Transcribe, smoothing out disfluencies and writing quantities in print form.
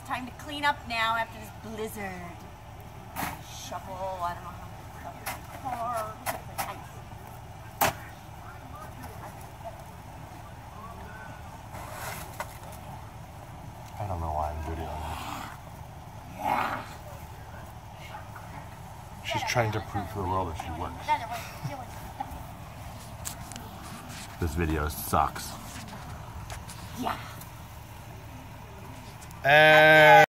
time to clean up now after this blizzard. Shovel, I don't know how to shovel my car. It's ice. I don't know why I'm videoing this. She's trying to prove to the world that she works. This video sucks. Yeah. And